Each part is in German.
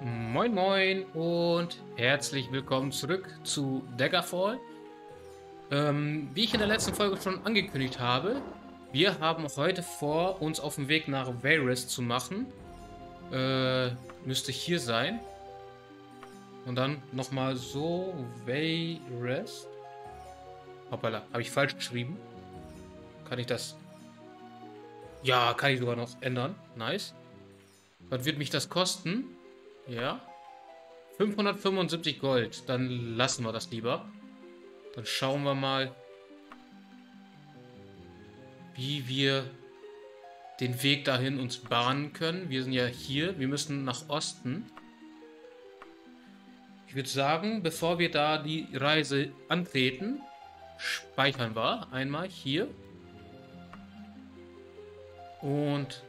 Moin Moin und herzlich willkommen zurück zu Daggerfall. Wie ich in der letzten Folge schon angekündigt habe, wir haben heute vor, uns auf den Weg nach Varys zu machen. Müsste hier sein. Und dann nochmal so Varys. Hoppala, habe ich falsch geschrieben? Kann ich das? Ja, kann ich sogar noch ändern. Nice. Was wird mich das kosten? Ja. 575 Gold. Dann lassen wir das lieber. Dann schauen wir mal, wie wir den Weg dahin uns bahnen können. Wir sind ja hier. Wir müssen nach Osten. Ich würde sagen, bevor wir da die Reise antreten, speichern wir einmal hier. Und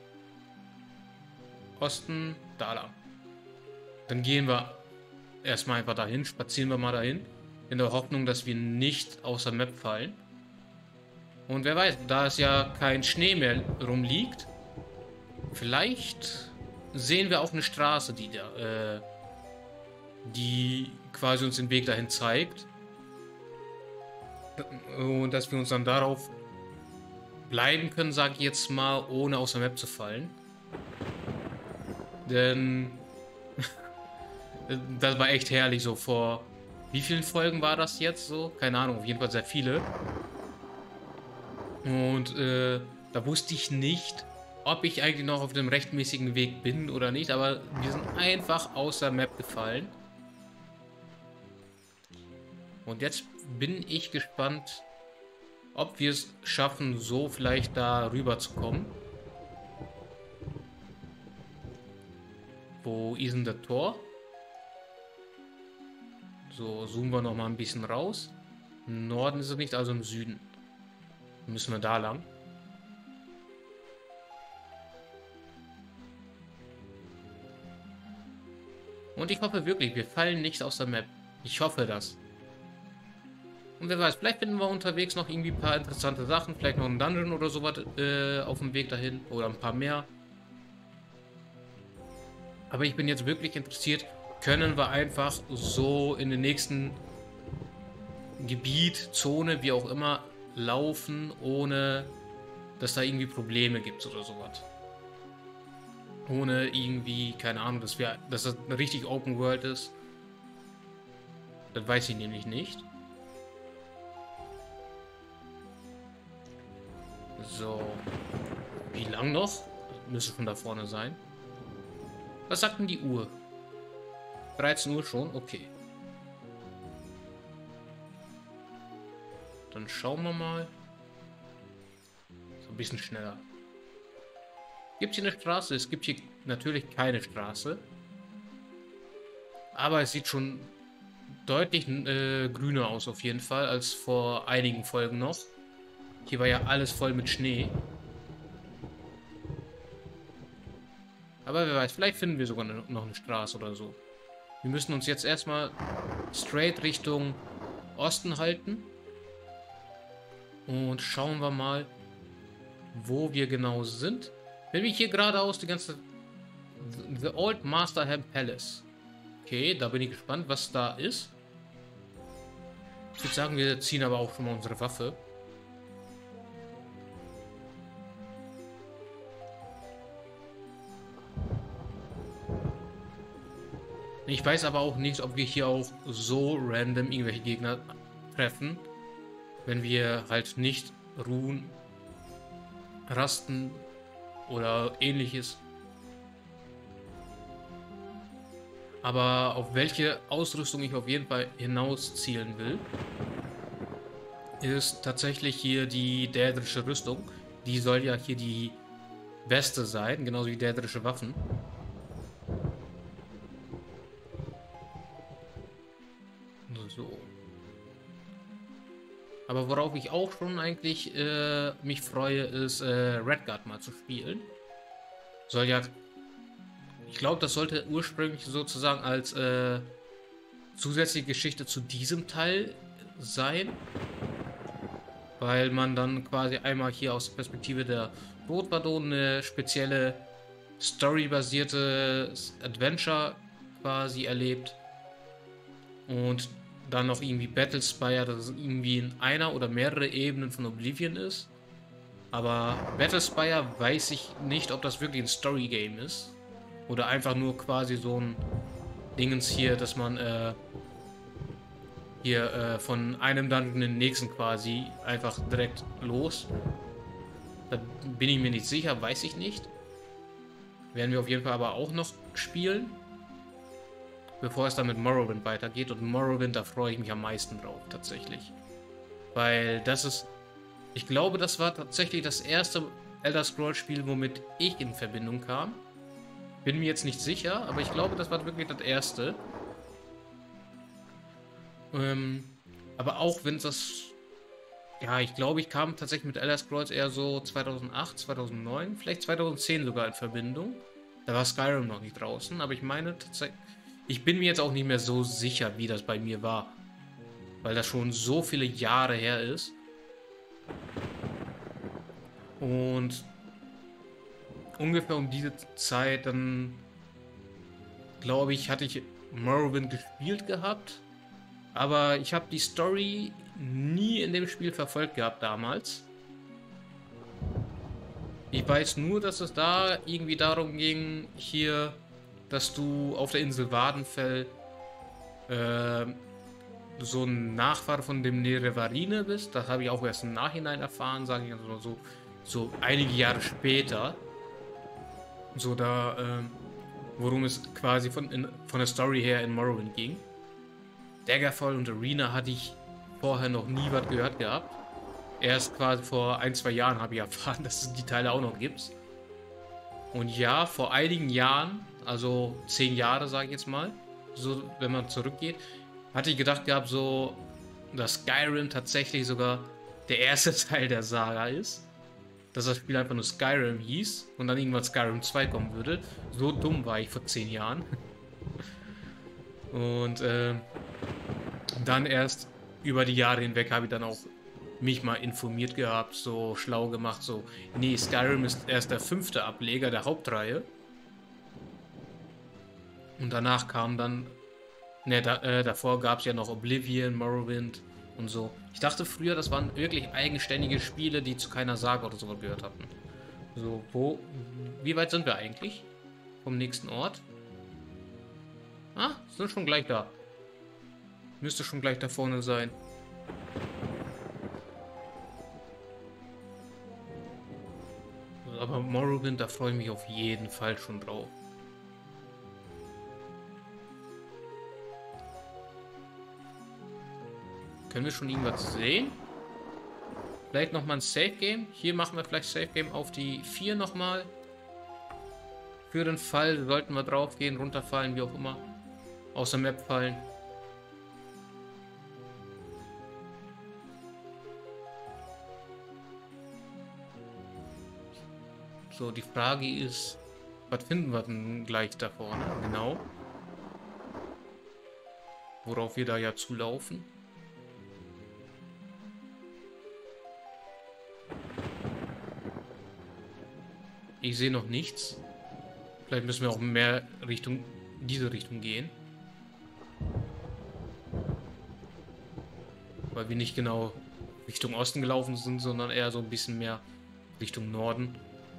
Osten, da lang. Dann gehen wir erstmal einfach dahin, spazieren wir mal dahin, in der Hoffnung, dass wir nicht aus der Map fallen. Und wer weiß, da es ja kein Schnee mehr rumliegt, vielleicht sehen wir auch eine Straße, die quasi uns den Weg dahin zeigt. Und dass wir uns dann darauf bleiben können, sage ich jetzt mal, ohne aus der Map zu fallen. Denn das war echt herrlich, so vor wie vielen Folgen war das jetzt so? Keine Ahnung, auf jeden Fall sehr viele. Und da wusste ich nicht, ob ich eigentlich noch auf dem rechtmäßigen Weg bin oder nicht, aber wir sind einfach aus der Map gefallen. Und jetzt bin ich gespannt, ob wir es schaffen, so vielleicht da rüber zu kommen. Wo ist denn das Tor? So, zoomen wir noch mal ein bisschen raus. Im Norden ist es nicht, also im Süden. Dann müssen wir da lang. Und ich hoffe wirklich, wir fallen nicht aus der Map. Ich hoffe das. Und wer weiß, vielleicht finden wir unterwegs noch irgendwie ein paar interessante Sachen. Vielleicht noch ein Dungeon oder sowas auf dem Weg dahin. Oder ein paar mehr. Aber ich bin jetzt wirklich interessiert, können wir einfach so in den nächsten Gebiet, Zone, wie auch immer, laufen, ohne dass da irgendwie Probleme gibt oder sowas. Ohne irgendwie, keine Ahnung, dass das eine richtig Open World ist. Das weiß ich nämlich nicht. So. Wie lang noch? Müsste schon da vorne sein. Was sagt denn die Uhr? 13 Uhr schon? Okay. Dann schauen wir mal. So ein bisschen schneller. Gibt es hier eine Straße? Es gibt hier natürlich keine Straße. Aber es sieht schon deutlich grüner aus auf jeden Fall als vor einigen Folgen noch. Hier war ja alles voll mit Schnee. Aber wer weiß, vielleicht finden wir sogar noch eine Straße oder so. Wir müssen uns jetzt erstmal straight Richtung Osten halten. Und schauen wir mal, wo wir genau sind. Wenn wir hier geradeaus die ganze... The Old Masterham Palace. Okay, da bin ich gespannt, was da ist. Ich würde sagen, wir ziehen aber auch schon mal unsere Waffe. Ich weiß aber auch nicht, ob wir hier auch so random irgendwelche Gegner treffen, wenn wir halt nicht ruhen, rasten oder ähnliches. Aber auf welche Ausrüstung ich auf jeden Fall hinaus zielen will, ist tatsächlich hier die daedrische Rüstung. Die soll ja hier die beste sein, genauso wie daedrische Waffen. So. Aber worauf ich auch schon eigentlich mich freue, ist Redguard mal zu spielen. Soll ja... Ich glaube, das sollte ursprünglich sozusagen als zusätzliche Geschichte zu diesem Teil sein. Weil man dann quasi einmal hier aus der Perspektive der Rotwadon eine spezielle storybasierte Adventure quasi erlebt. Und dann noch irgendwie Battlespire, das irgendwie in einer oder mehrere Ebenen von Oblivion ist. Aber Battlespire weiß ich nicht, ob das wirklich ein Story-Game ist. Oder einfach nur quasi so ein Dingens hier, dass man von einem Dungeon in den nächsten quasi einfach direkt los. Da bin ich mir nicht sicher, weiß ich nicht. Werden wir auf jeden Fall aber auch noch spielen. Bevor es dann mit Morrowind weitergeht. Und Morrowind, da freue ich mich am meisten drauf, tatsächlich. Weil das ist... Ich glaube, das war tatsächlich das erste Elder Scrolls Spiel, womit ich in Verbindung kam. Bin mir jetzt nicht sicher, aber ich glaube, das war wirklich das erste. Aber auch wenn das... Ja, ich glaube, ich kam tatsächlich mit Elder Scrolls eher so 2008, 2009, vielleicht 2010 sogar in Verbindung. Da war Skyrim noch nicht draußen, aber ich meine tatsächlich... Ich bin mir jetzt auch nicht mehr so sicher, wie das bei mir war. Weil das schon so viele Jahre her ist. Und ungefähr um diese Zeit, dann glaube ich, hatte ich Morrowind gespielt gehabt. Aber ich habe die Story nie in dem Spiel verfolgt gehabt damals. Ich weiß nur, dass es da irgendwie darum ging, hier, dass du auf der Insel Wadenfell so ein Nachfahre von dem Nerevarine bist. Das habe ich auch erst im Nachhinein erfahren, sage ich also so einige Jahre später. So da, worum es quasi von der Story her in Morrowind ging. Daggerfall und Arena hatte ich vorher noch nie was gehört gehabt. Erst quasi vor 1-2 Jahren habe ich erfahren, dass es die Teile auch noch gibt. Und ja, vor einigen Jahren, also 10 Jahre sage ich jetzt mal, so wenn man zurückgeht, hatte ich gedacht gehabt, so, dass Skyrim tatsächlich sogar der erste Teil der Saga ist. Dass das Spiel einfach nur Skyrim hieß und dann irgendwann Skyrim 2 kommen würde. So dumm war ich vor 10 Jahren. Und dann erst über die Jahre hinweg habe ich dann auch mich mal informiert gehabt, so schlau gemacht, so, nee, Skyrim ist erst der 5. Ableger der Hauptreihe. Und danach kam dann, ne, davor gab es ja noch Oblivion, Morrowind und so. Ich dachte früher, das waren wirklich eigenständige Spiele, die zu keiner Saga oder so gehört hatten. So, wie weit sind wir eigentlich vom nächsten Ort? Ah, sind schon gleich da. Müsste schon gleich da vorne sein. Aber Morrowind, da freue ich mich auf jeden Fall schon drauf. Können wir schon irgendwas sehen? Vielleicht nochmal ein Safe Game. Hier machen wir vielleicht Safe Game auf die 4 nochmal. Für den Fall sollten wir drauf gehen, runterfallen, wie auch immer. Aus der Map fallen. So, die Frage ist, was finden wir denn gleich da vorne? Genau. Worauf wir da ja zulaufen. Ich sehe noch nichts. Vielleicht müssen wir auch mehr Richtung, diese Richtung gehen. Weil wir nicht genau Richtung Osten gelaufen sind, sondern eher so ein bisschen mehr Richtung Norden.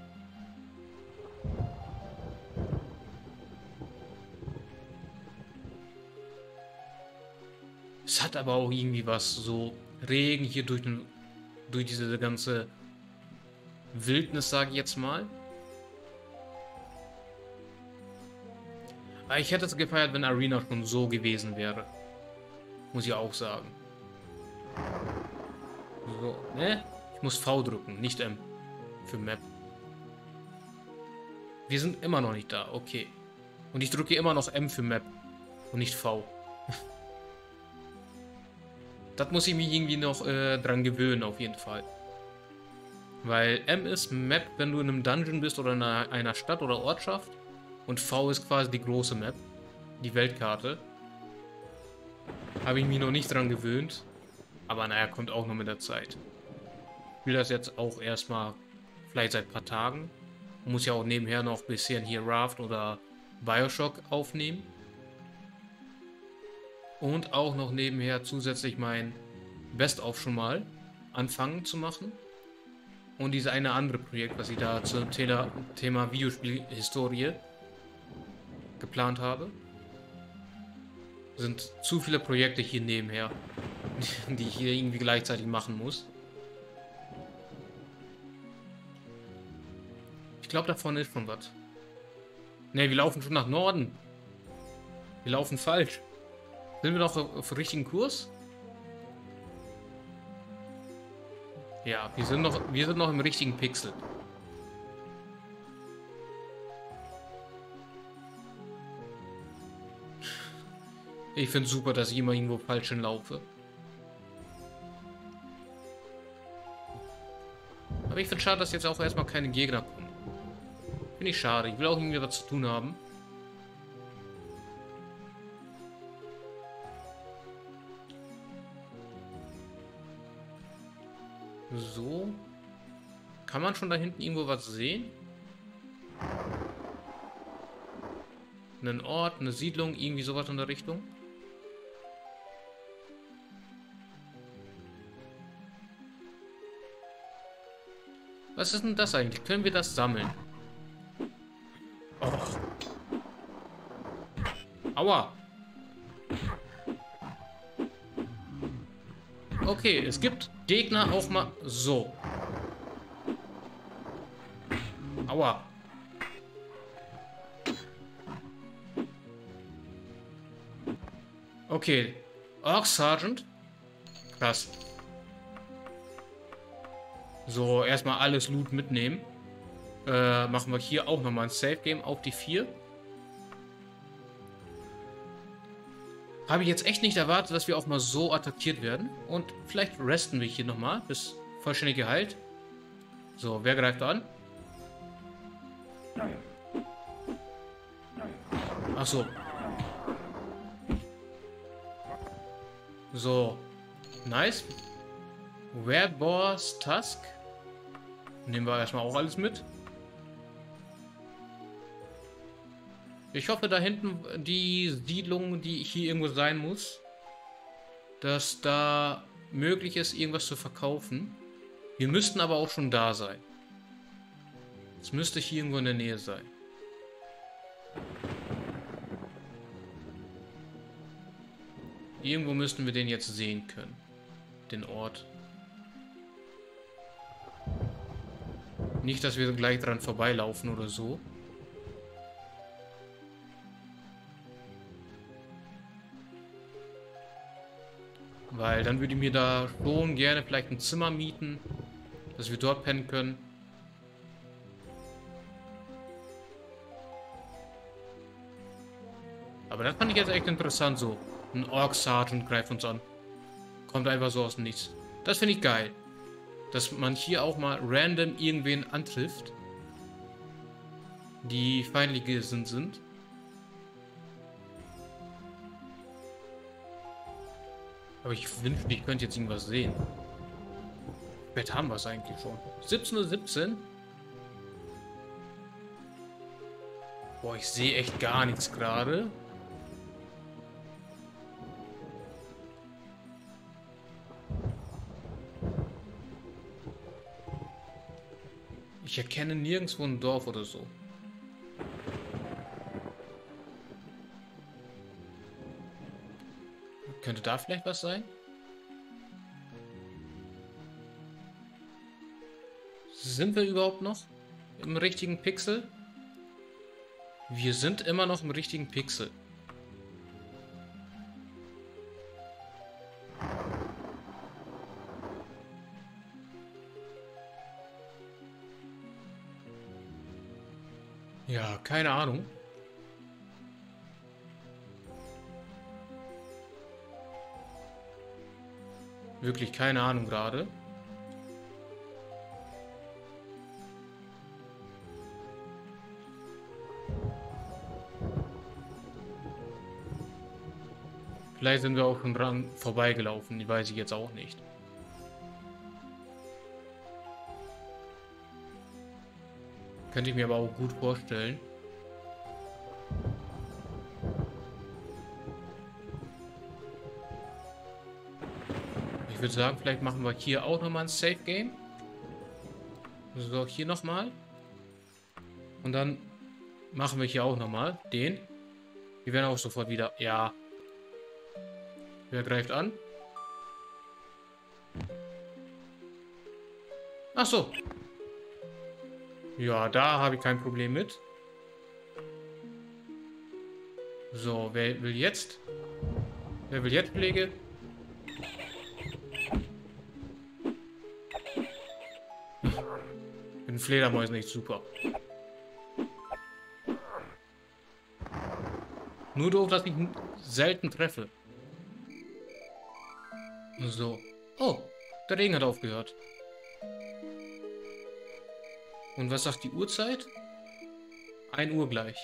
Es hat aber auch irgendwie was, so Regen hier durch diese ganze Wildnis, sage ich jetzt mal. Aber ich hätte es gefeiert, wenn Arena schon so gewesen wäre. Muss ich auch sagen. So, ne? Ich muss V drücken, nicht M. Für Map. Wir sind immer noch nicht da, okay. Und ich drücke immer noch M für Map. Und nicht V. Das muss ich mich irgendwie noch dran gewöhnen, auf jeden Fall. Weil M ist Map, wenn du in einem Dungeon bist oder in einer Stadt oder Ortschaft. Und V ist quasi die große Map. Die Weltkarte. Habe ich mich noch nicht dran gewöhnt. Aber naja, kommt auch noch mit der Zeit. Ich will das jetzt auch erstmal vielleicht seit ein paar Tagen. Muss ja auch nebenher noch ein bisschen hier Raft oder Bioshock aufnehmen. Und auch noch nebenher zusätzlich mein Best-of schon mal anfangen zu machen. Und dieses eine andere Projekt, was ich da zum Thema Videospielhistorie geplant habe. Sind zu viele Projekte hier nebenher, die ich hier irgendwie gleichzeitig machen muss. Ich glaube, da vorne ist schon was. Ne, wir laufen schon nach Norden. Wir laufen falsch. Sind wir noch auf dem richtigen Kurs? Ja, wir sind noch im richtigen Pixel. Ich finde super, dass ich immer irgendwo falsch hinlaufe. Aber ich finde schade, dass jetzt auch erstmal keine Gegner kommen. Finde ich schade. Ich will auch irgendwie was zu tun haben. So. Kann man schon da hinten irgendwo was sehen? Einen Ort, eine Siedlung, irgendwie sowas in der Richtung? Was ist denn das eigentlich? Können wir das sammeln? Och. Aua. Okay, es gibt Gegner auch mal so. Aua. Okay. Orc Sergeant. Krass. So, erstmal alles Loot mitnehmen. Machen wir hier auch nochmal ein Save Game auf die 4. Habe ich jetzt echt nicht erwartet, dass wir auch mal so attackiert werden. Und vielleicht resten wir hier nochmal bis vollständig geheilt. So, wer greift an? Ach so. So. Nice. Wereboar's Tusk. Nehmen wir erstmal auch alles mit. Ich hoffe, da hinten die Siedlung, die hier irgendwo sein muss, dass da möglich ist, irgendwas zu verkaufen. Wir müssten aber auch schon da sein. Es müsste hier irgendwo in der Nähe sein. Irgendwo müssten wir den jetzt sehen können. Den Ort. Nicht, dass wir gleich dran vorbeilaufen oder so. Weil dann würde ich mir da schon gerne vielleicht ein Zimmer mieten, dass wir dort pennen können. Aber das fand ich jetzt echt interessant so. Ein Orc Sergeant greift uns an. Kommt einfach so aus dem Nichts. Das finde ich geil. Dass man hier auch mal random irgendwen antrifft, die feindlich gesinnt sind. Aber ich wünschte, ich könnte jetzt irgendwas sehen. Bett haben wir es eigentlich schon. 17:17 Uhr. Boah, ich sehe echt gar nichts gerade. Ich erkenne nirgendwo ein Dorf oder so. Könnte da vielleicht was sein? Sind wir überhaupt noch im richtigen Pixel? Wir sind immer noch im richtigen Pixel. Ja, keine Ahnung. Wirklich keine Ahnung gerade. Vielleicht sind wir auch schon dran vorbeigelaufen, die weiß ich jetzt auch nicht. Könnte ich mir aber auch gut vorstellen. würde sagen, vielleicht machen wir hier auch nochmal ein Safe Game. So, hier nochmal. Und dann machen wir hier auch nochmal den. Wir werden auch sofort wieder... Ja. Wer greift an? Ach so. Ja, da habe ich kein Problem mit. So, wer will jetzt? Wer will jetzt Pflege? Mit den Fledermäusen nicht super. Nur doof, dass ich selten treffe. So. Oh, der Regen hat aufgehört. Und was sagt die Uhrzeit? 1 Uhr gleich.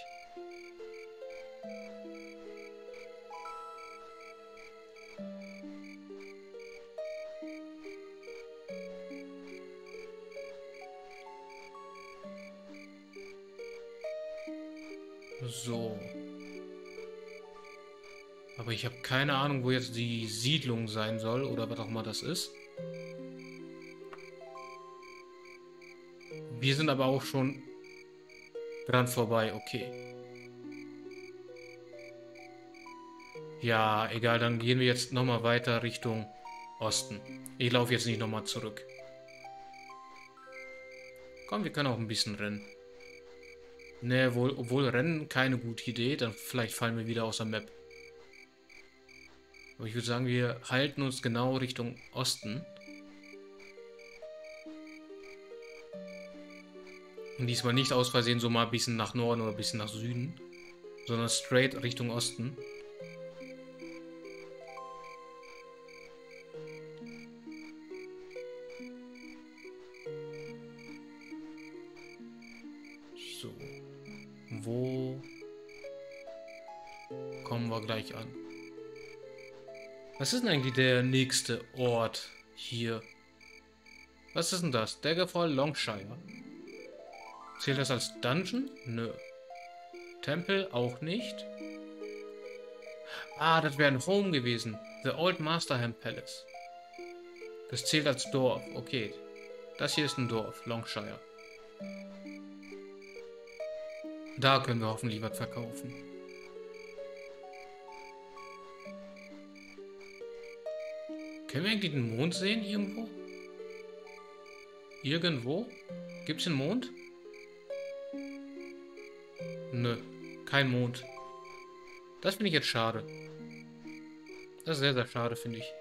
So. Aber ich habe keine Ahnung, wo jetzt die Siedlung sein soll oder was auch immer das ist. Wir sind aber auch schon dran vorbei, okay. Ja, egal, dann gehen wir jetzt nochmal weiter Richtung Osten. Ich laufe jetzt nicht nochmal zurück. Komm, wir können auch ein bisschen rennen. Ne, obwohl Rennen keine gute Idee, dann vielleicht fallen wir wieder aus der Map. Aber ich würde sagen, wir halten uns genau Richtung Osten. Und diesmal nicht aus Versehen so mal ein bisschen nach Norden oder ein bisschen nach Süden, sondern straight Richtung Osten. So. Wo kommen wir gleich an? Was ist denn eigentlich der nächste Ort hier? Was ist denn das? Daggerfall Longshire. Zählt das als Dungeon? Nö. Tempel auch nicht. Ah, das wäre ein Home gewesen. The Old Masterham Palace. Das zählt als Dorf. Okay. Das hier ist ein Dorf. Longshire. Da können wir hoffentlich was verkaufen. Können wir eigentlich den Mond sehen irgendwo? Irgendwo? Gibt es einen Mond? Nö, kein Mond. Das finde ich jetzt schade. Das ist sehr, sehr schade, finde ich.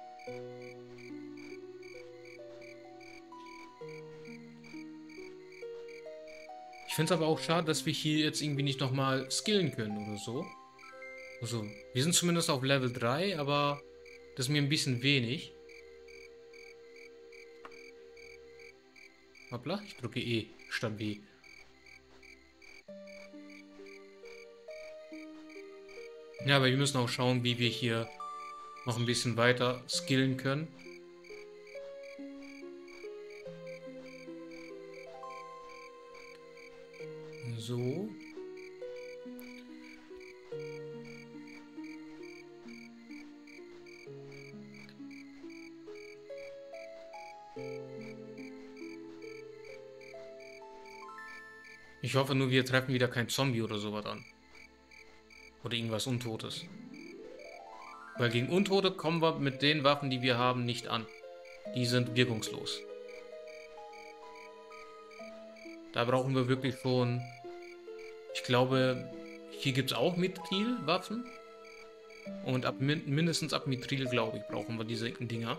Ich finde es aber auch schade, dass wir hier jetzt irgendwie nicht nochmal skillen können oder so. Also, wir sind zumindest auf Level 3, aber das ist mir ein bisschen wenig. Hoppla, ich drücke E statt B. Ja, aber wir müssen auch schauen, wie wir hier noch ein bisschen weiter skillen können. So. Ich hoffe nur, wir treffen wieder kein Zombie oder sowas an. Oder irgendwas Untotes. Weil gegen Untote kommen wir mit den Waffen, die wir haben, nicht an. Die sind wirkungslos. Da brauchen wir wirklich schon... Ich glaube, hier gibt es auch Mithril-Waffen. Und mindestens ab Mithril, glaube ich, brauchen wir diese Dinger.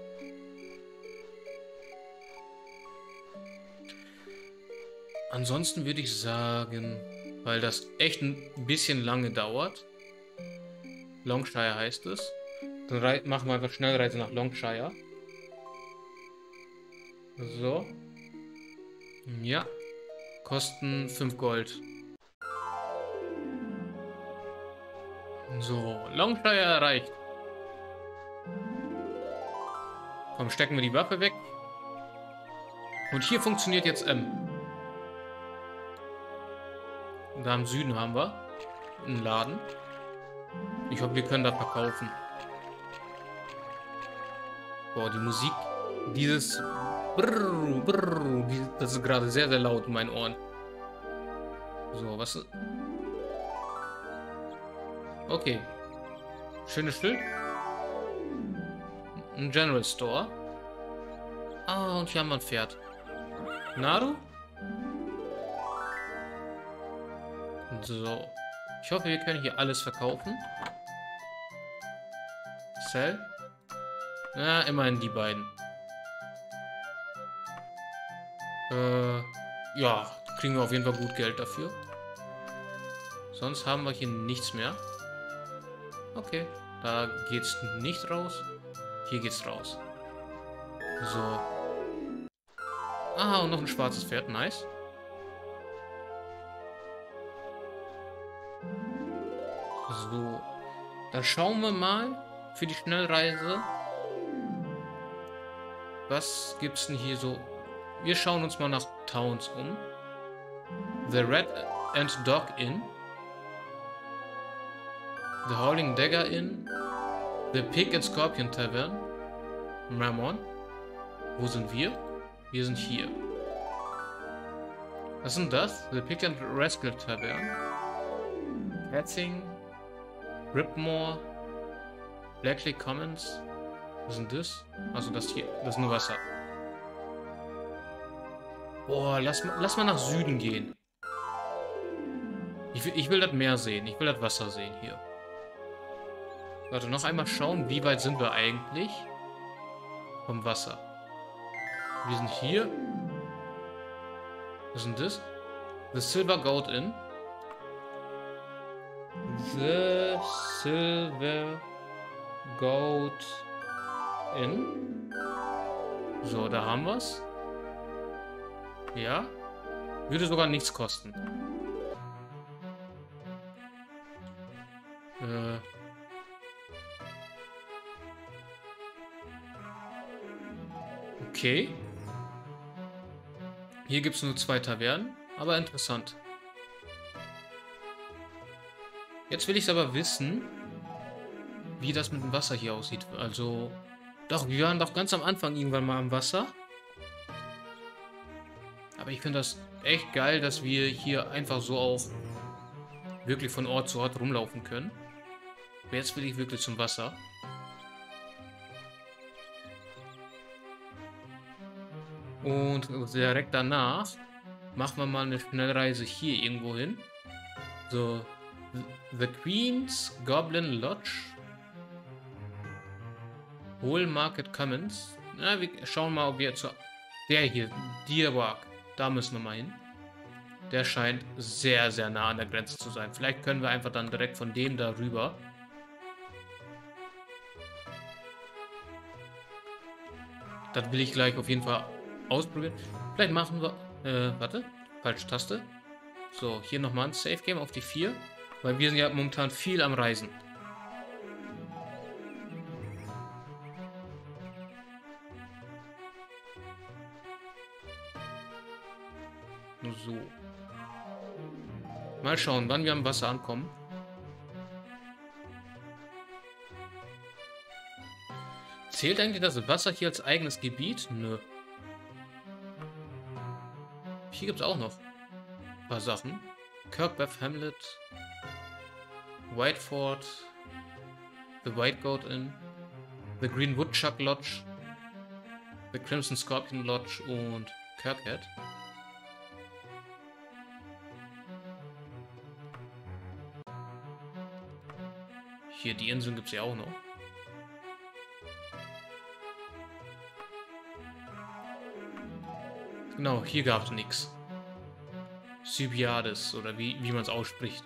Ansonsten würde ich sagen, weil das echt ein bisschen lange dauert. Longshire heißt es. Dann machen wir einfach Schnellreise nach Longshire. So. Ja. Kosten 5 Gold. So, Longshire erreicht. Komm, stecken wir die Waffe weg. Und hier funktioniert jetzt M. Da im Süden haben wir einen Laden. Ich hoffe, wir können da verkaufen. Boah, die Musik, dieses Brrr, Brrr, das ist gerade sehr, sehr laut in meinen Ohren. So, was? Okay. Schönes Schild. Ein General Store. Ah, und hier haben wir ein Pferd. Naru? So. Ich hoffe, wir können hier alles verkaufen. Sell. Na, immerhin die beiden. Ja, kriegen wir auf jeden Fall gut Geld dafür. Sonst haben wir hier nichts mehr. Okay, da geht's nicht raus. Hier geht's raus. So. Ah, und noch ein schwarzes Pferd. Nice. So. Dann schauen wir mal für die Schnellreise. Was gibt's denn hier so? Wir schauen uns mal nach Towns um. The Red and Dog Inn. The Howling Dagger Inn. The Pig and Scorpion Tavern. Ramon. Wo sind wir? Wir sind hier. Was sind das? The Pig and Rascal Tavern. Hetzing. Ripmore. Blackley Commons. Was sind das? Also das hier. Das ist nur Wasser. Boah, lass mal nach Süden gehen. Ich will das Meer sehen. Ich will das Wasser sehen hier. Warte, noch einmal schauen, wie weit sind wir eigentlich vom Wasser. Wir sind hier. Was ist denn das? The Silver Goat Inn. The Silver Goat Inn. So, da haben wir es. Ja. Würde sogar nichts kosten. Okay. Hier gibt es nur 2 Tavernen, aber interessant. Jetzt will ich aber wissen, wie das mit dem Wasser hier aussieht. Also, doch, wir waren doch ganz am Anfang irgendwann mal am Wasser. Aber ich finde das echt geil, dass wir hier einfach so auch wirklich von Ort zu Ort rumlaufen können. Aber jetzt will ich wirklich zum Wasser. Und direkt danach machen wir mal eine Schnellreise hier irgendwo hin. So, The Queen's Goblin Lodge. Whole Market Commons. Na, wir schauen mal, ob wir zu... Der hier, Deerwalk. Da müssen wir mal hin. Der scheint sehr, sehr nah an der Grenze zu sein. Vielleicht können wir einfach dann direkt von dem da rüber. Das will ich gleich auf jeden Fall ausprobieren. Vielleicht machen wir... warte. Falsche Taste. So, hier nochmal ein Safe Game auf die 4. Weil wir sind ja momentan viel am Reisen. So. Mal schauen, wann wir am Wasser ankommen. Zählt eigentlich das Wasser hier als eigenes Gebiet? Nö. Hier gibt es auch noch ein paar Sachen. Kirkbath Hamlet. Whiteford. The White Goat Inn. The Green Woodchuck Lodge. The Crimson Scorpion Lodge und Kirkhead. Hier, die Inseln gibt es ja auch noch. Genau, hier gab es nichts. Sybiades, oder wie man es ausspricht.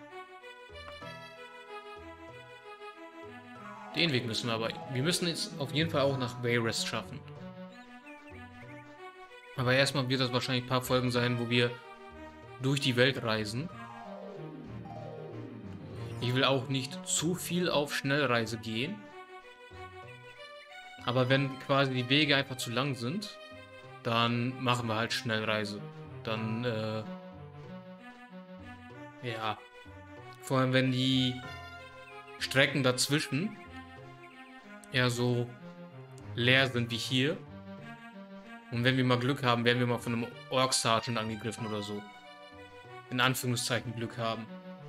Den Weg müssen wir aber... Wir müssen jetzt auf jeden Fall auch nach Wayrest schaffen. Aber erstmal wird das wahrscheinlich ein paar Folgen sein, wo wir durch die Welt reisen. Ich will auch nicht zu viel auf Schnellreise gehen. Aber wenn quasi die Wege einfach zu lang sind, dann machen wir halt Schnellreise. Dann, ja. Vor allem, wenn die Strecken dazwischen eher so leer sind wie hier. Und wenn wir mal Glück haben, werden wir mal von einem Orc Sergeant angegriffen oder so. In Anführungszeichen Glück haben.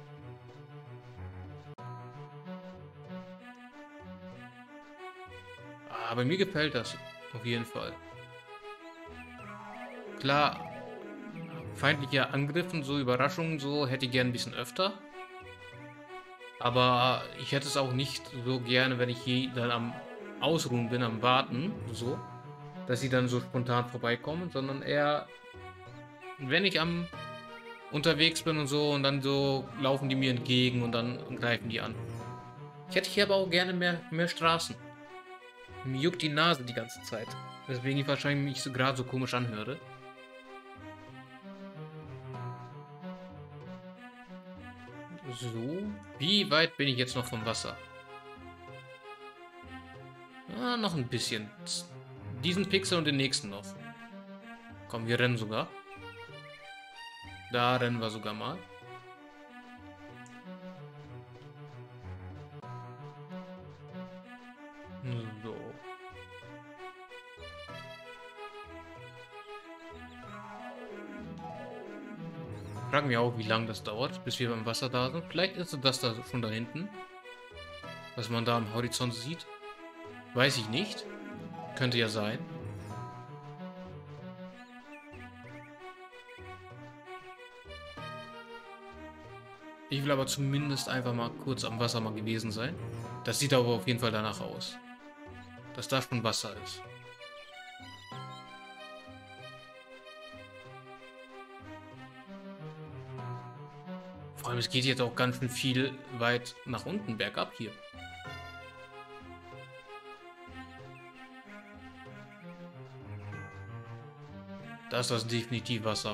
Aber mir gefällt das auf jeden Fall. Klar, feindliche Angriffe und so Überraschungen so hätte ich gerne ein bisschen öfter. Aber ich hätte es auch nicht so gerne, wenn ich hier dann am Ausruhen bin, am Warten, so, dass sie dann so spontan vorbeikommen, sondern eher, wenn ich am unterwegs bin und so und dann so laufen die mir entgegen und dann greifen die an. Ich hätte hier aber auch gerne mehr Straßen. Mir juckt die Nase die ganze Zeit. Weswegen ich wahrscheinlich mich so gerade so komisch anhöre. So, wie weit bin ich jetzt noch vom Wasser? Ah, noch ein bisschen. Diesen Pixel und den nächsten noch. Komm, wir rennen sogar. Da rennen wir sogar mal. So. Frag mich auch, wie lange das dauert, bis wir beim Wasser da sind. Vielleicht ist das da schon da hinten. Was man da am Horizont sieht. Weiß ich nicht. Könnte ja sein. Ich will aber zumindest einfach mal kurz am Wasser mal gewesen sein. Das sieht aber auf jeden Fall danach aus. Dass da schon Wasser ist. Vor allem, es geht jetzt auch ganz schön viel weit nach unten bergab hier. Da ist das definitiv Wasser.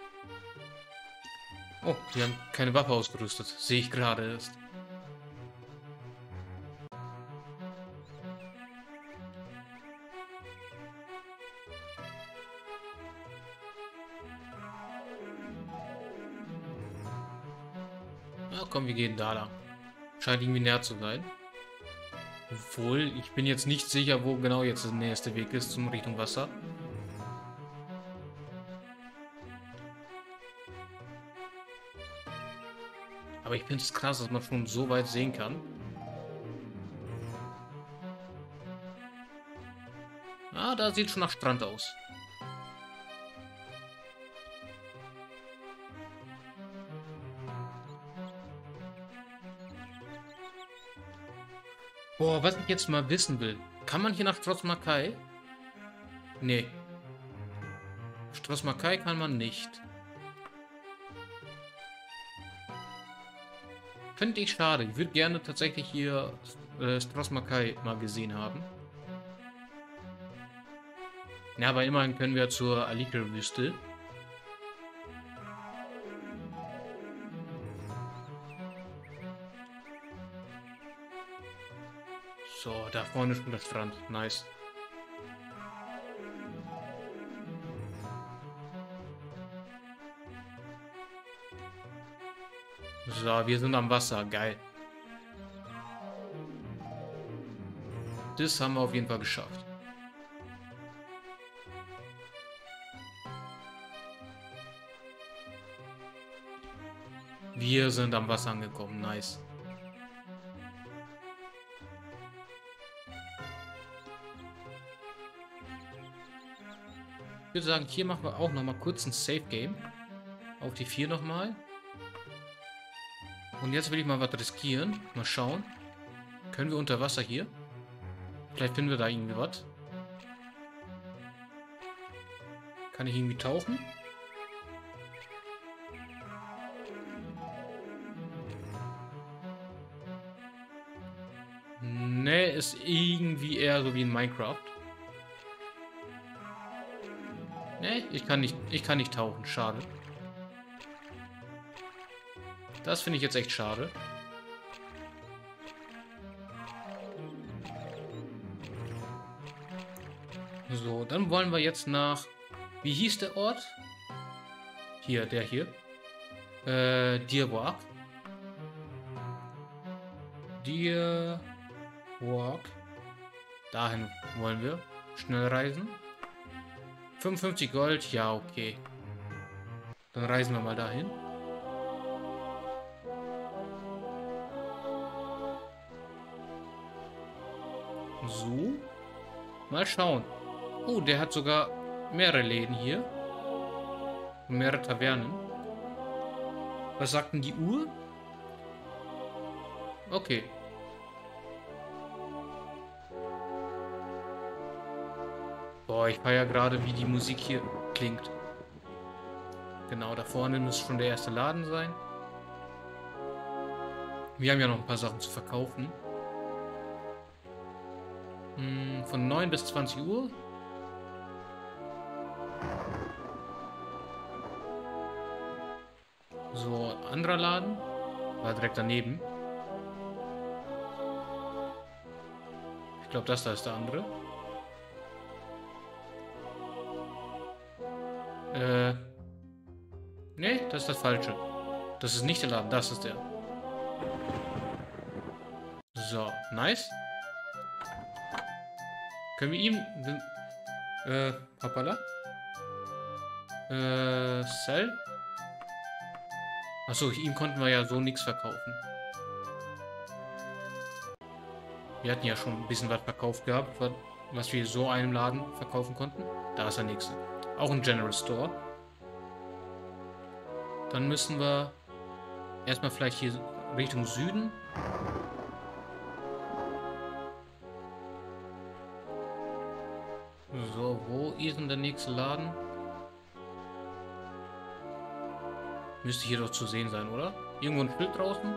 Oh, die haben keine Waffe ausgerüstet. Sehe ich gerade erst. Na komm, wir gehen da lang. Scheint irgendwie näher zu sein. Obwohl, ich bin jetzt nicht sicher, wo genau jetzt der nächste Weg ist zum Richtung Wasser. Aber ich finde es krass, dass man schon so weit sehen kann. Ah, da sieht schon nach Strand aus. Boah, was ich jetzt mal wissen will. Kann man hier nach Schloss Mackay? Nee. Schloss Mackay kann man nicht. Finde ich schade. Ich würde gerne tatsächlich hier Schloss Mackay mal gesehen haben. Ja, aber immerhin können wir zur Alikre-Wüste. So, da vorne ist schon der Strand. Nice. So, wir sind am Wasser. Geil. Das haben wir auf jeden Fall geschafft. Wir sind am Wasser angekommen. Nice. Ich würde sagen, hier machen wir auch noch mal kurz ein Safe Game. Auf die 4 nochmal. Und jetzt will ich mal was riskieren. Mal schauen. Können wir unter Wasser hier? Vielleicht finden wir da irgendwie was. Kann ich irgendwie tauchen? Ne, ist irgendwie eher so wie in Minecraft. Ne, ich kann nicht tauchen. Schade. Das finde ich jetzt echt schade. So, dann wollen wir jetzt nach... Wie hieß der Ort? Hier, der hier. Deer Walk. Deer Walk. Dahin wollen wir. Schnell reisen. 55 Gold, ja, okay. Dann reisen wir mal dahin. So. Mal schauen. Oh, der hat sogar mehrere Läden hier. Und mehrere Tavernen. Was sagt denn die Uhr? Okay. Boah, ich feiere gerade, wie die Musik hier klingt. Genau, da vorne muss schon der erste Laden sein. Wir haben ja noch ein paar Sachen zu verkaufen. Von 9 bis 20 Uhr. So, anderer Laden. War direkt daneben. Ich glaube, das da ist der andere. Nee, das ist das Falsche. Das ist nicht der Laden, das ist der. So, nice. Können wir ihm... hoppala. Sell? Achso, ihm konnten wir ja so nichts verkaufen. Wir hatten ja schon ein bisschen was verkauft gehabt, was wir so einem Laden verkaufen konnten. Da ist der nächste. Auch ein General Store. Dann müssen wir erstmal vielleicht hier Richtung Süden. So, wo ist denn der nächste Laden? Müsste hier doch zu sehen sein, oder? Irgendwo ein Schild draußen?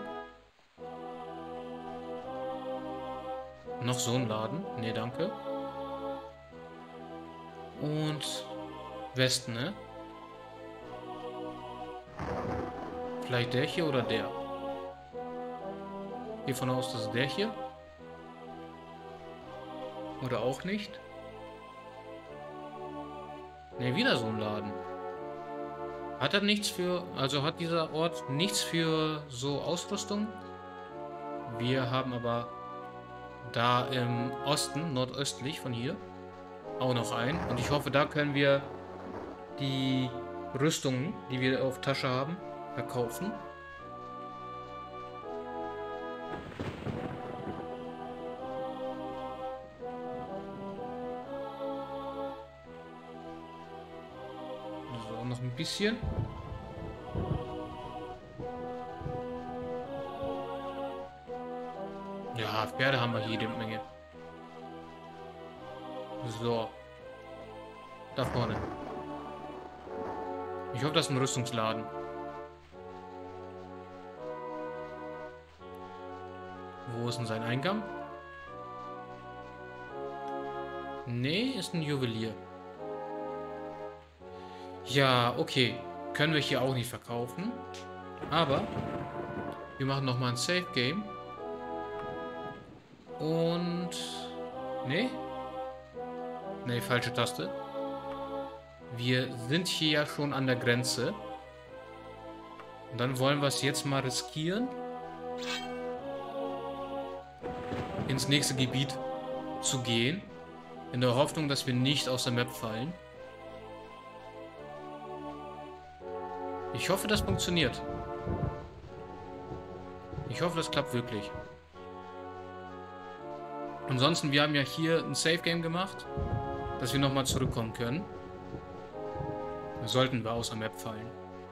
Noch so ein Laden? Nee, danke. Und Westen, ne? Vielleicht der hier oder der? Gehe von aus, dass es der hier. Oder auch nicht. Ne, wieder so ein Laden. Hat er nichts für... Also hat dieser Ort nichts für so Ausrüstung? Wir haben aber da im Osten, nordöstlich von hier, auch noch einen. Und ich hoffe, da können wir die Rüstungen, die wir auf Tasche haben, verkaufen. So, noch ein bisschen. Ja, Pferde haben wir jede Menge. So. Da vorne. Ich hoffe, das ist ein Rüstungsladen. Wo ist denn sein Eingang? Nee, ist ein Juwelier. Ja, okay. Können wir hier auch nicht verkaufen. Aber wir machen nochmal ein Safe Game. Und... Nee? Nee, falsche Taste. Wir sind hier ja schon an der Grenze. Und dann wollen wir es jetzt mal riskieren, ins nächste Gebiet zu gehen. In der Hoffnung, dass wir nicht aus der Map fallen. Ich hoffe, das funktioniert. Ich hoffe, das klappt wirklich. Ansonsten, wir haben ja hier ein Safe Game gemacht, dass wir nochmal zurückkommen können. Sollten wir aus der Map fallen.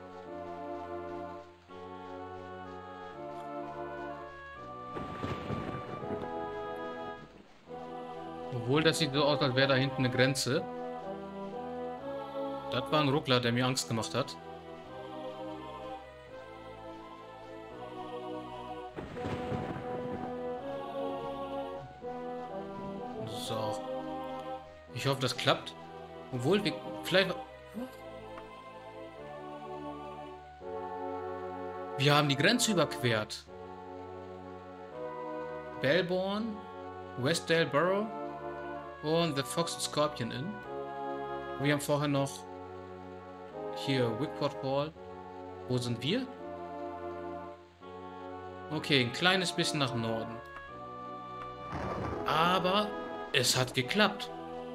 Obwohl, das sieht so aus, als wäre da hinten eine Grenze. Das war ein Ruckler, der mir Angst gemacht hat. So. Ich hoffe, das klappt. Obwohl, wir vielleicht... Wir haben die Grenze überquert. Belbourne, Westdale Borough und The Fox and Scorpion Inn. Wir haben vorher noch hier Wickford Hall. Wo sind wir? Okay, ein kleines bisschen nach Norden. Aber Es hat geklappt.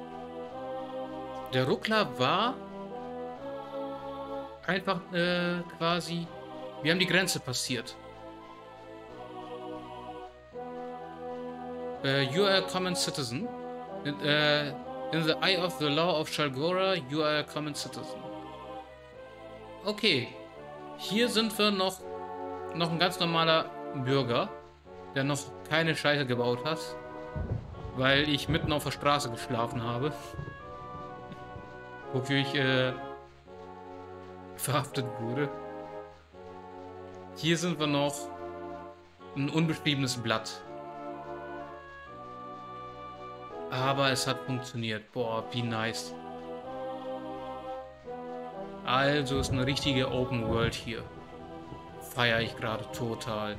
Der Ruckler war einfach quasi... Wir haben die Grenze passiert. You are a common citizen. In the eye of the law of Shalgora, you are a common citizen. Okay. Hier sind wir noch ein ganz normaler Bürger, der noch keine Scheiße gebaut hat, weil ich mitten auf der Straße geschlafen habe. Wofür ich verhaftet wurde. Hier sind wir noch ein unbeschriebenes Blatt. Aber es hat funktioniert. Boah, wie nice. Also ist eine richtige Open World hier. Feiere ich gerade total.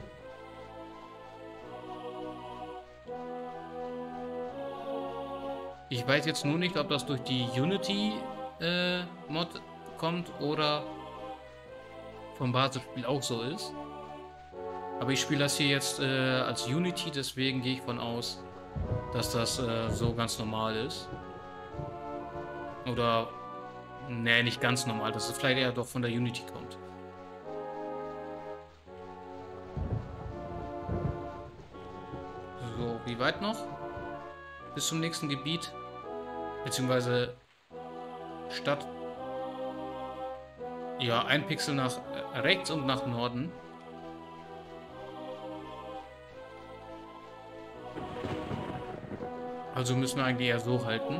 Ich weiß jetzt nur nicht, ob das durch die Unity Mod kommt oder vom Basisspiel auch so ist. Aber ich spiele das hier jetzt als Unity, deswegen gehe ich von aus, dass das so ganz normal ist. Oder, nee, nicht ganz normal, dass es vielleicht eher doch von der Unity kommt. So, wie weit noch? Bis zum nächsten Gebiet, beziehungsweise Stadt. Ja, ein Pixel nach rechts und nach Norden. Also müssen wir eigentlich eher so halten.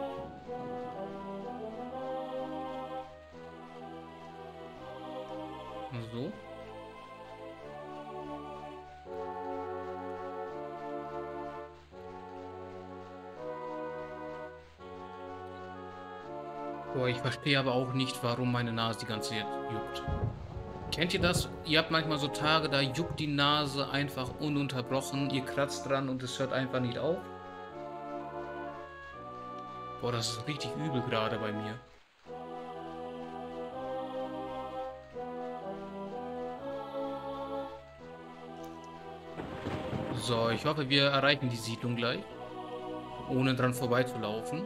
So. Boah, ich verstehe aber auch nicht, warum meine Nase die ganze Zeit juckt. Kennt ihr das? Ihr habt manchmal so Tage, da juckt die Nase einfach ununterbrochen. Ihr kratzt dran und es hört einfach nicht auf. Boah, das ist richtig übel gerade bei mir. So, ich hoffe, wir erreichen die Siedlung gleich, ohne dran vorbeizulaufen.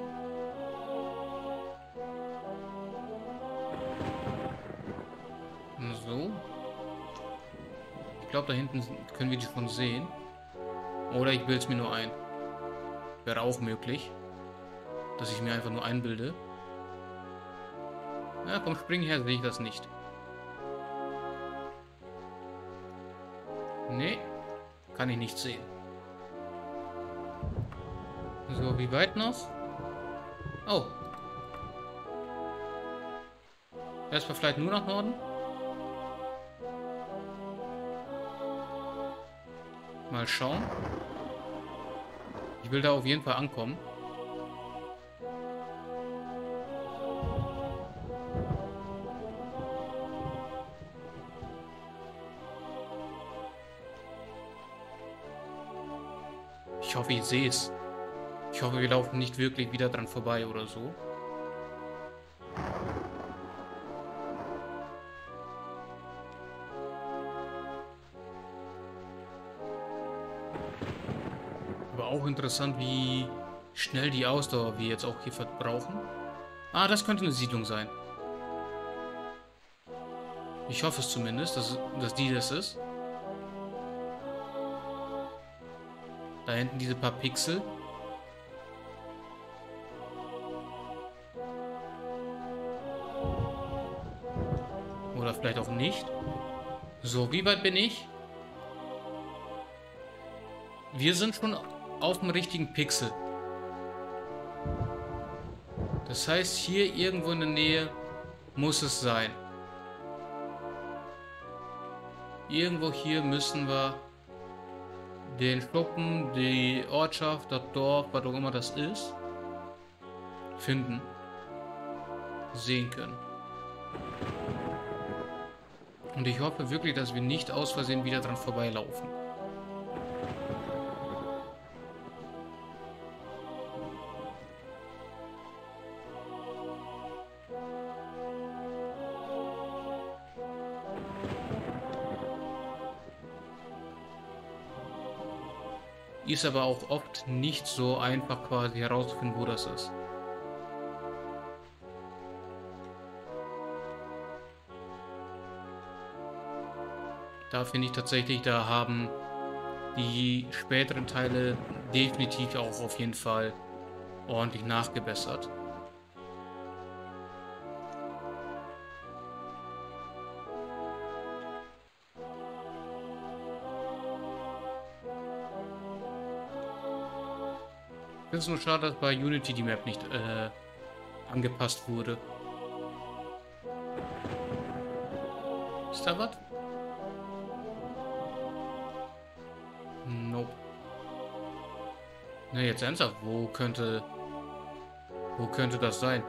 So. Ich glaube, da hinten können wir die schon sehen. Oder ich bilde es mir nur ein. Wäre auch möglich, dass ich mir einfach nur einbilde. Ja, vom Springen her sehe ich das nicht. Nee, kann ich nicht sehen. So, wie weit noch? Oh. Erstmal vielleicht nur nach Norden? Mal schauen. Ich will da auf jeden Fall ankommen. Ich hoffe, ich sehe es. Ich hoffe, wir laufen nicht wirklich wieder dran vorbei oder so. Aber auch interessant, wie schnell die Ausdauer wir jetzt auch hier verbrauchen. Ah, das könnte eine Siedlung sein. Ich hoffe es zumindest, dass die das ist. Da hinten diese paar Pixel. Oder vielleicht auch nicht. So, wie weit bin ich? Wir sind schon auf dem richtigen Pixel. Das heißt, hier irgendwo in der Nähe muss es sein. Irgendwo hier müssen wir den Schuppen, die Ortschaft, das Dorf, was auch immer das ist, finden, sehen können. Und ich hoffe wirklich, dass wir nicht aus Versehen wieder dran vorbeilaufen. Ist aber auch oft nicht so einfach quasi herauszufinden, wo das ist. Da finde ich tatsächlich, da haben die späteren Teile definitiv auch auf jeden Fall ordentlich nachgebessert. Ich finde es nur schade, dass bei Unity die Map nicht angepasst wurde. Ist da was? Nope. Na, jetzt ernsthaft, wo könnte das sein?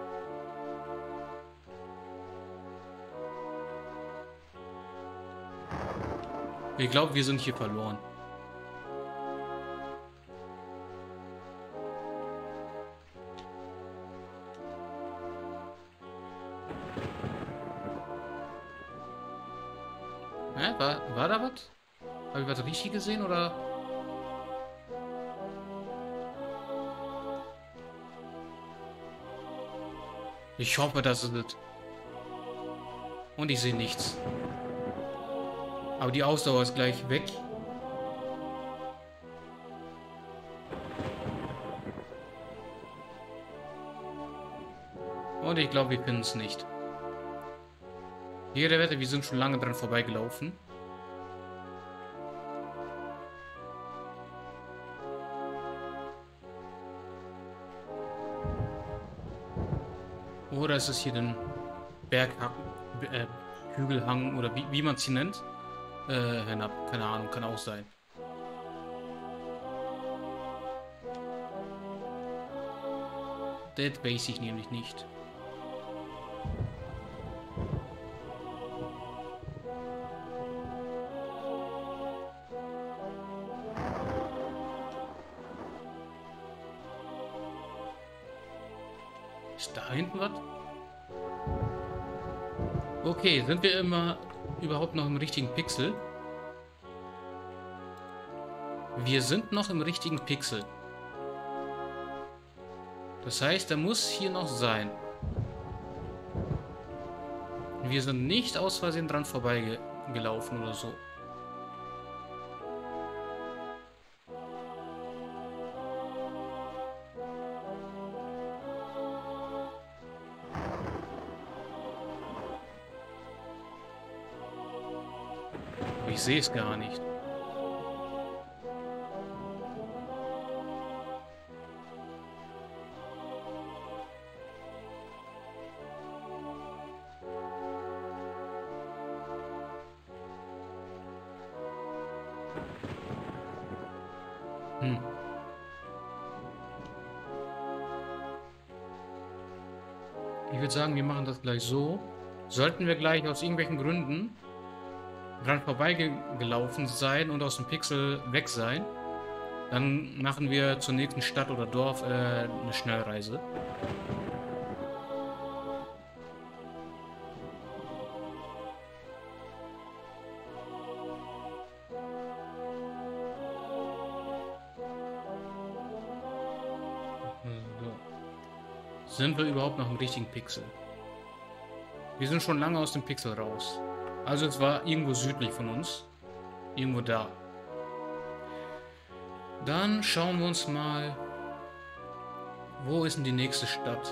Ich glaube, wir sind hier verloren. Hä? War da was? Habe ich was richtig gesehen oder? Ich hoffe, das ist es. Und ich sehe nichts. Aber die Ausdauer ist gleich weg. Und ich glaube, wir finden es nicht. Jede Wette, wir sind schon lange dran vorbeigelaufen. Oder ist es hier den Hügelhang oder wie man es hier nennt? Hinab. Keine Ahnung, kann auch sein. Das weiß ich nämlich nicht. Ist da hinten was? Okay, sind wir überhaupt noch im richtigen Pixel? Wir sind noch im richtigen Pixel. Das heißt, er muss hier noch sein. Wir sind nicht aus Versehen dran vorbeigelaufen oder so. Ich sehe es gar nicht. Ich würde sagen, wir machen das gleich so. Sollten wir gleich aus irgendwelchen Gründen dran vorbeigelaufen sein und aus dem Pixel weg sein, dann machen wir zur nächsten Stadt oder Dorf eine Schnellreise. So. Sind wir überhaupt noch im richtigen Pixel? Wir sind schon lange aus dem Pixel raus. Also es war irgendwo südlich von uns. Irgendwo da. Dann schauen wir uns mal, wo ist denn die nächste Stadt?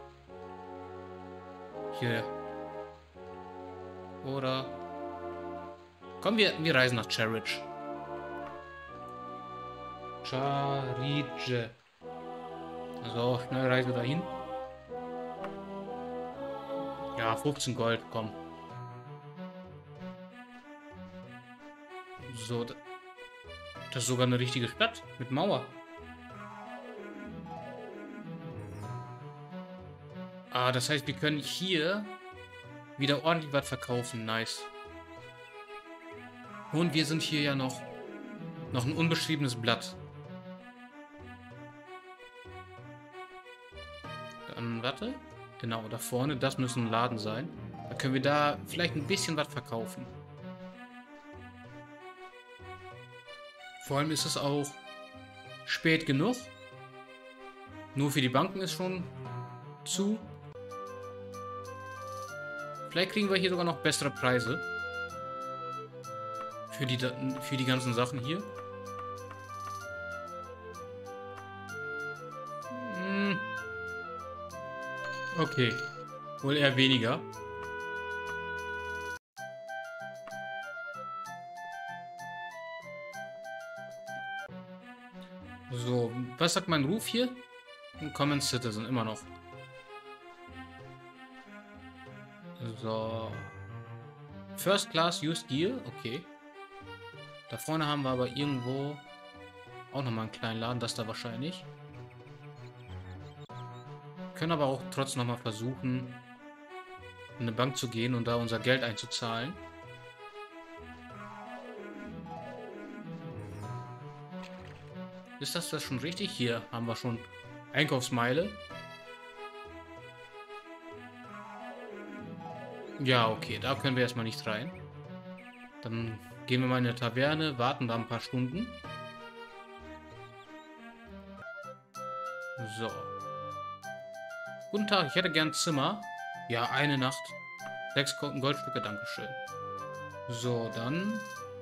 Hier. Oder... Komm, wir reisen nach Charridge. Charridge. So, schnell Reise dahin. Ja, 15 Gold, komm. So, das ist sogar eine richtige Stadt mit Mauer. Ah, das heißt, wir können hier wieder ordentlich was verkaufen. Nice. Und wir sind hier ja noch ein unbeschriebenes Blatt. Dann, warte. Genau, da vorne, das müsste ein Laden sein. Da können wir da vielleicht ein bisschen was verkaufen. Vor allem ist es auch spät genug. Nur für die Banken ist schon zu. Vielleicht kriegen wir hier sogar noch bessere Preise. Für die ganzen Sachen hier. Okay. Wohl eher weniger. So, was sagt mein Ruf hier? Ein Common Citizen, immer noch. So. First Class Used Gear, okay. Da vorne haben wir aber irgendwo auch nochmal einen kleinen Laden, das da wahrscheinlich. Können aber auch trotzdem nochmal versuchen, in eine Bank zu gehen und da unser Geld einzuzahlen. Ist das schon richtig? Hier haben wir schon Einkaufsmeile. Ja, okay, da können wir erstmal nicht rein. Dann gehen wir mal in eine Taverne, warten da ein paar Stunden. So. Guten Tag, ich hätte gern Zimmer. Ja, eine Nacht. 6 Goldstücke, dankeschön. So, dann.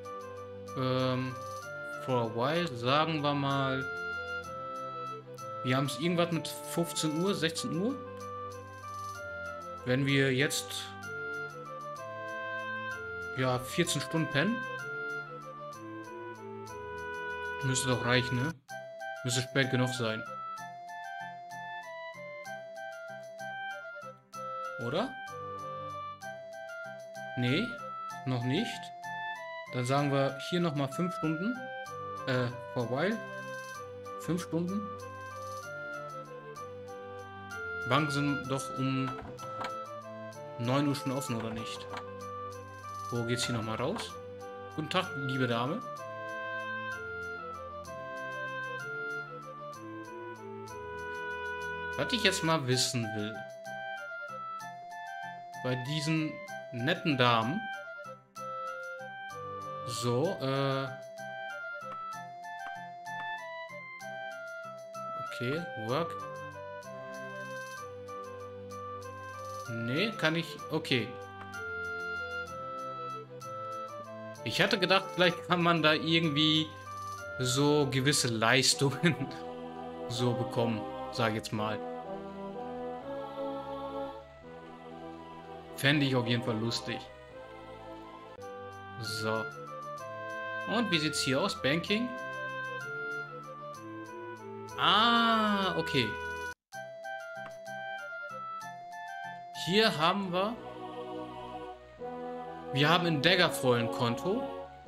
For a while, sagen wir mal. Wir haben es irgendwas mit 15 Uhr, 16 Uhr. Wenn wir jetzt. Ja, 14 Stunden pennen. Müsste doch reichen, ne? Müsste spät genug sein. Oder? Nee, noch nicht. Dann sagen wir hier nochmal 5 Stunden. For a while. 5 Stunden. Banken sind doch um 9 Uhr schon offen, oder nicht? Wo geht's hier nochmal raus? Guten Tag, liebe Dame. Was ich jetzt mal wissen will. Bei diesen netten Damen. So, okay, work. Nee, kann ich. Okay. Ich hatte gedacht, vielleicht kann man da irgendwie so gewisse Leistungen so bekommen, sage ich jetzt mal. Fände ich auf jeden Fall lustig. So. Und wie sieht's hier aus? Banking? Ah, okay. Hier haben wir... Wir haben ein Daggerfall-Konto.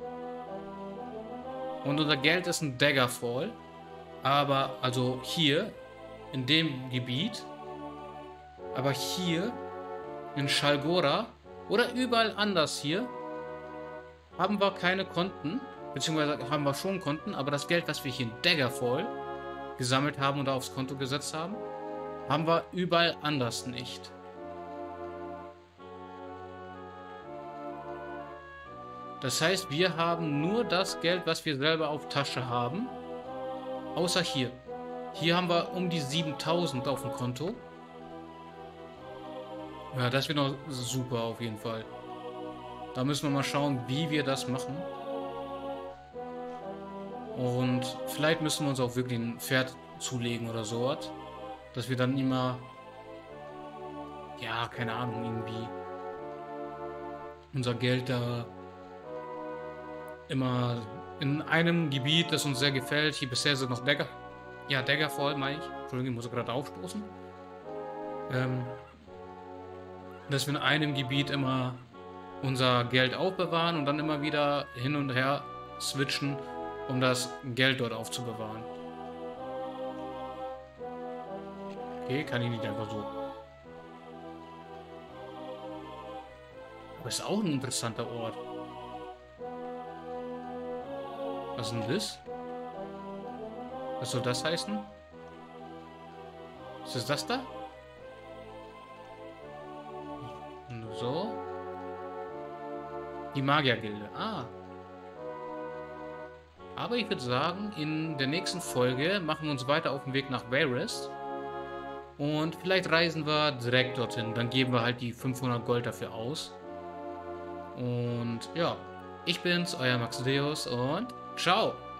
Und unser Geld ist ein Daggerfall. Aber, also hier, in dem Gebiet. Aber hier, in Shalgora, oder überall anders hier, haben wir keine Konten. Beziehungsweise haben wir schon Konten, aber das Geld, was wir hier in Daggerfall gesammelt haben oder aufs Konto gesetzt haben, haben wir überall anders nicht. Das heißt, wir haben nur das Geld, was wir selber auf Tasche haben. Außer hier. Hier haben wir um die 7000 auf dem Konto. Ja, das wird noch super auf jeden Fall. Da müssen wir mal schauen, wie wir das machen. Und vielleicht müssen wir uns auch wirklich ein Pferd zulegen oder sowas. Dass wir dann immer... Ja, keine Ahnung, irgendwie... Unser Geld da... immer in einem Gebiet, das uns sehr gefällt. Hier bisher sind noch Dagger. Ja, Daggerfall meine ich. Entschuldigung, ich muss gerade aufstoßen. Dass wir in einem Gebiet immer unser Geld aufbewahren und dann immer wieder hin und her switchen, um das Geld dort aufzubewahren. Okay, kann ich nicht einfach so. Aber ist auch ein interessanter Ort. Was ist denn das? Was soll das heißen? Ist das da? So. Die Magiergilde. Ah. Aber ich würde sagen, in der nächsten Folge machen wir uns weiter auf den Weg nach Varys. Und vielleicht reisen wir direkt dorthin. Dann geben wir halt die 500 Gold dafür aus. Und ja, ich bin's, euer Max Deus und ciao!